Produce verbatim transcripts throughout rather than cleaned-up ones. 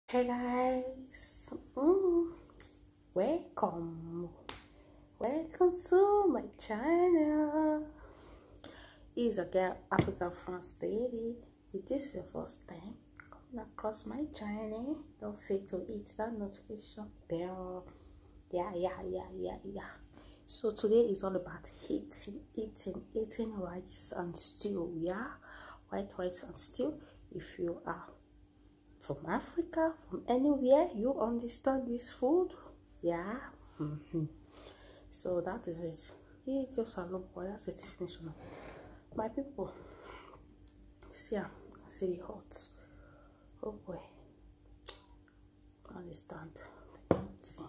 Hey guys, mm, welcome, welcome to my channel. It's a girl Africa France Lady. If this is your first time coming across my channel, don't forget to hit that notification bell. Yeah, yeah, yeah, yeah, yeah. So today is all about eating, eating, eating rice and stew. Yeah, white rice and stew. If you are from Africa, from anywhere, you understand this food. Yeah. Mm-hmm. So that is it. Eat just a little boy. That's it. Finish now. My people, see, I see the hot. Oh boy, understand. Eating.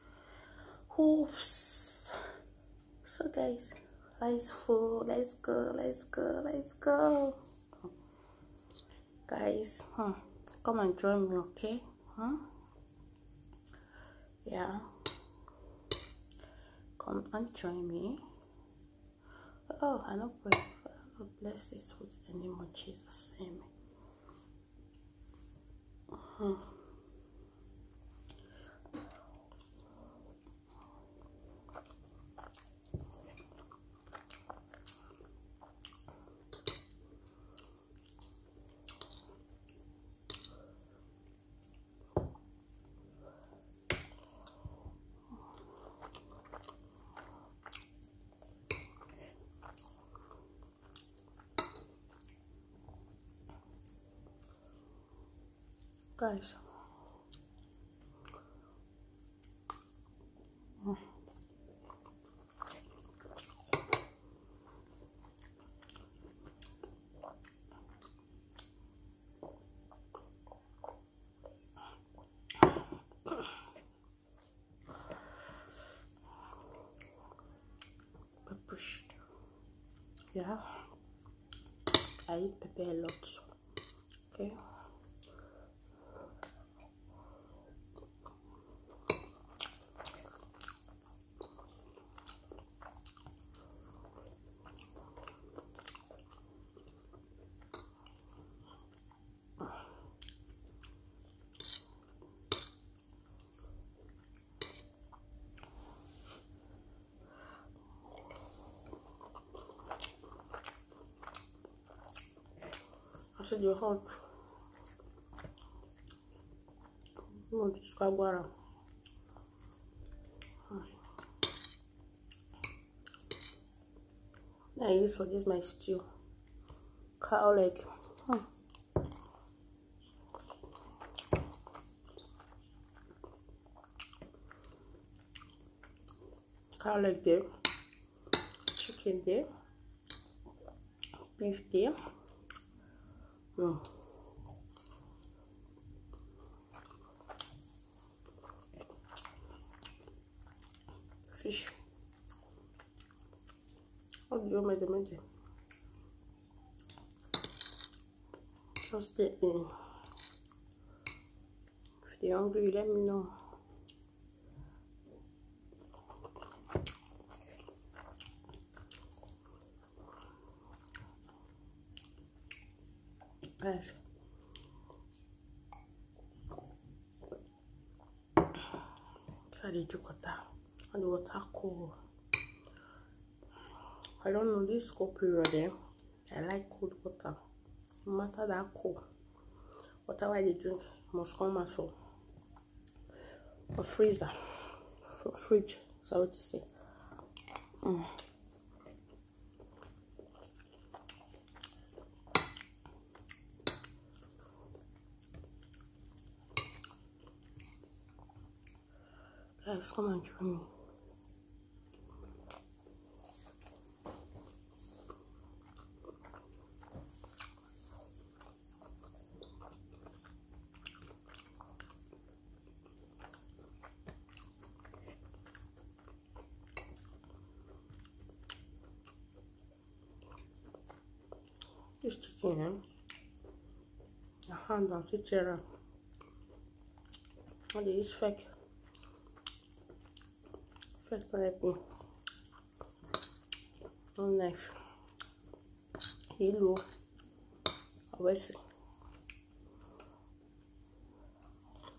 Oops. So guys, rice full. Let's go. Let's go. Let's go. Guys, hmm, come and join me, okay? Huh? Yeah. Come and join me. Oh, I know pray. Father, bless this food in the name of Jesus. Amen. Mm-hmm. Guys. Mm. Push. Yeah, I eat pepper a lot. Okay. I said you're hot. You want to describe water? I use for this my stew. Cow leg. Hmm. Cow leg there. Chicken there. Beef there. Mm. Fish. How do you make the magic? Just stay in. If you're hungry, let me know. Guys. Sorry to cut that. And the water cold. I don't know this cold period there. I like cold water. No matter that cold. Whatever I drink must come out from a freezer. From fridge. Sorry to say. Mm. Guys, come and join me. This chicken, the hand on the chair. And it is fake. Fake pineapple. No knife. Hello. Always.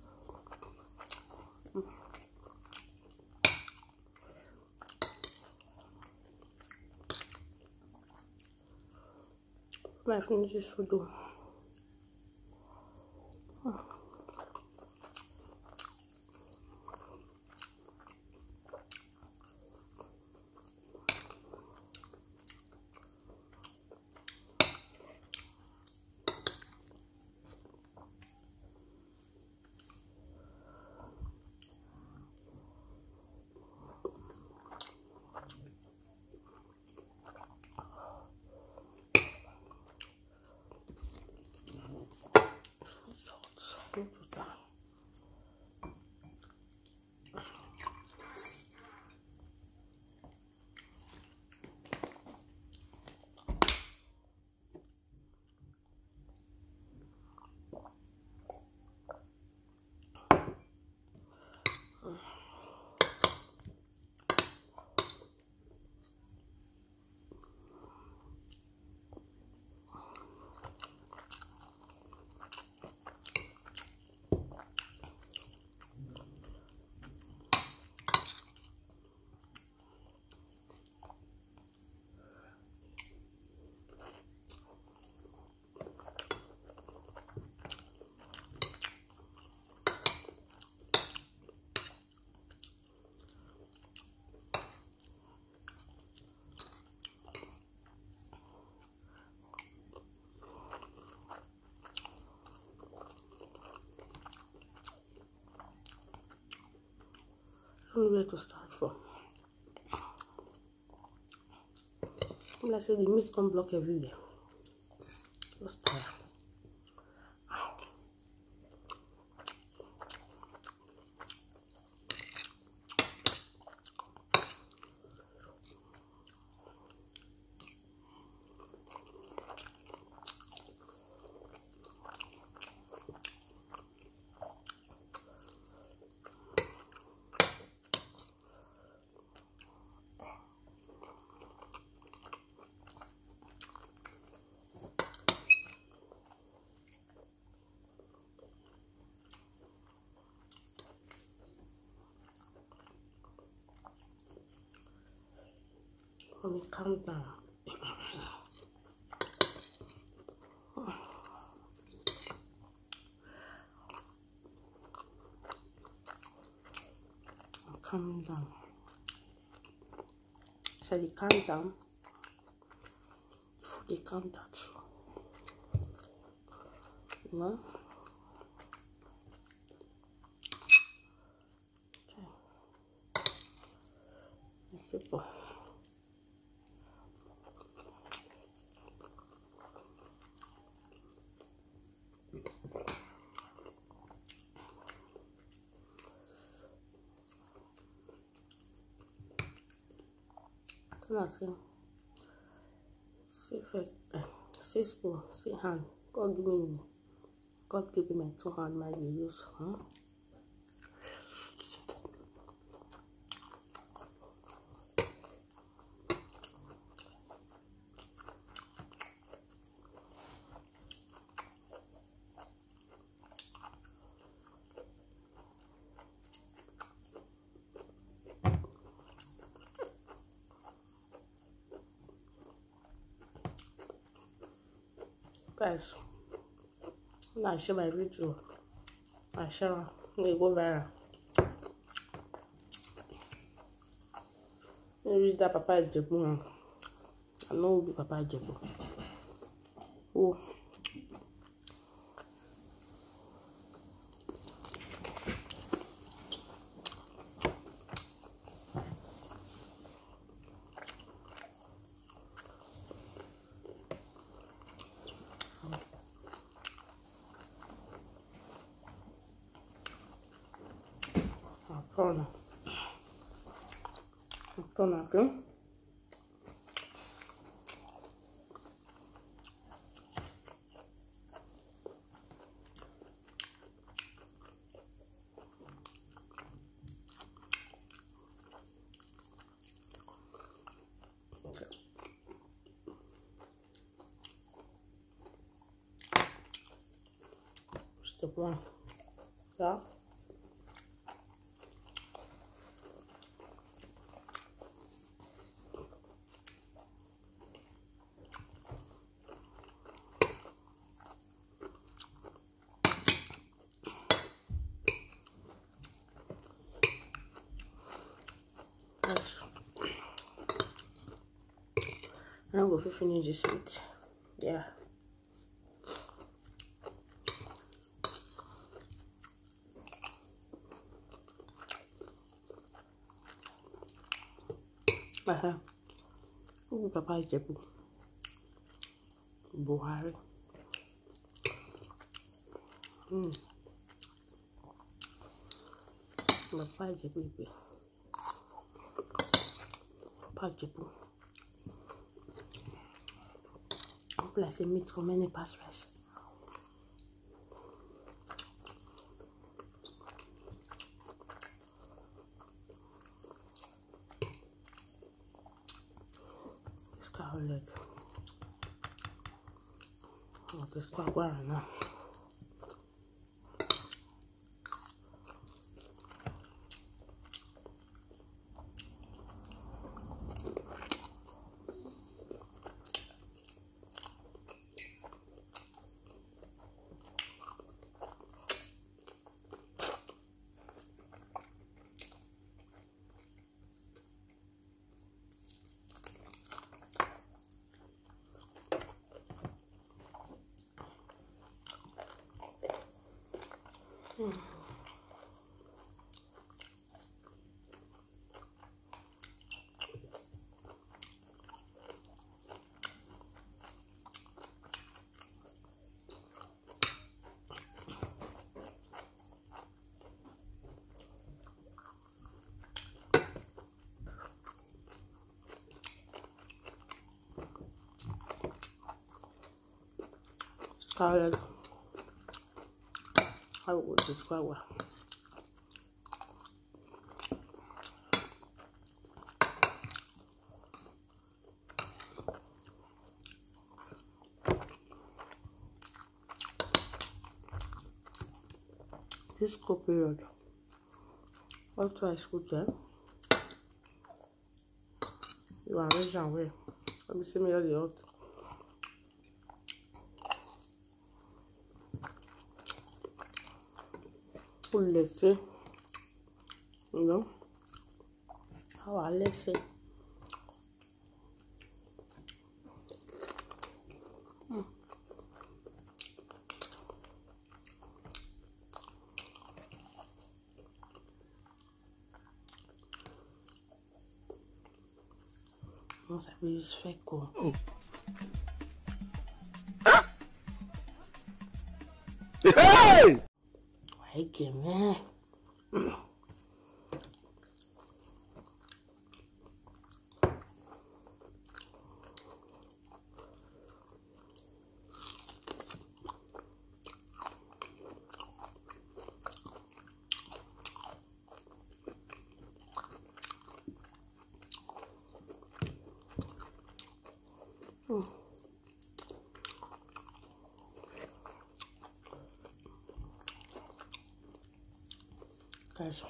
I finish this food though. Salt, fruit water. I don't know where to start from. Like I said, the mist come block everywhere. Just tired. Let me calm down. I'm calming down. So they calm down. Before they calm down too. You know? Okay. People. See, see, see spoon, see hand. God give me, God give me my two hand, my use. Huh? Guys, I share my video. I share it go viral. Maybe that Papa Ijebu. I know be Papa Ijebu. Oh. Prawn. Prawn again. Step one. Yeah. I'm going to finish this meat. Yeah. Uh-huh. Oh, Papa Ijebu. Buhari. Mm. Papa Ijebu. Papa Ijebu. I'm like a meat for many past rice. This cow leg. Oh, this cow now. Mm. Scarlet. I would describe well. This school period. After I school there, you are raised and way. Let me see me all the out. Let's see, you know, how I let's see. Mm. Once I use fake go. Oh. Hey! Why give me? Mm. Mm. Guys,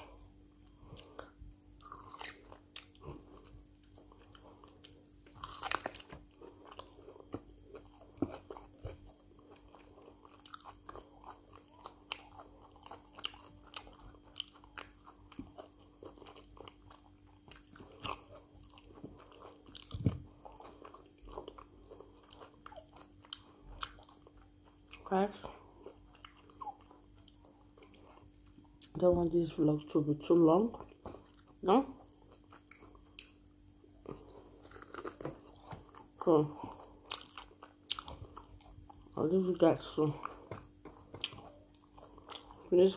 guys, I don't want this vlog to be too long. No? So, I'll leave you guys soon. Please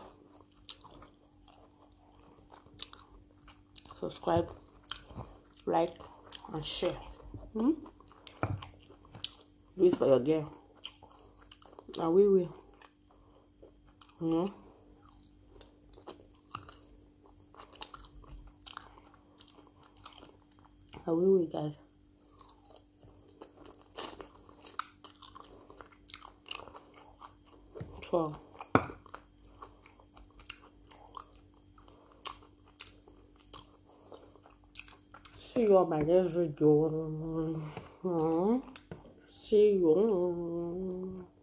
subscribe, like, and share. Hmm? Do it for your girl. And we will. You know? And we will, guys. So, see you on my next video. See you.